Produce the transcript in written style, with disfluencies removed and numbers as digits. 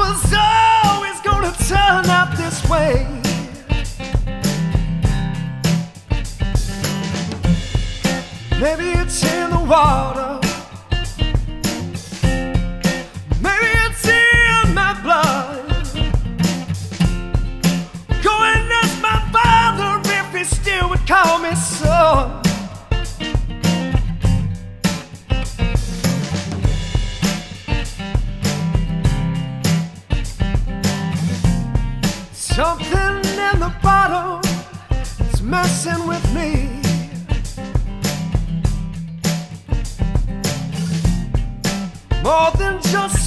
was always gonna turn out this way. Maybe it's in the water, maybe it's in my blood. Go and ask my father if he still would call me son. Something in the bottle is messing with me. More than just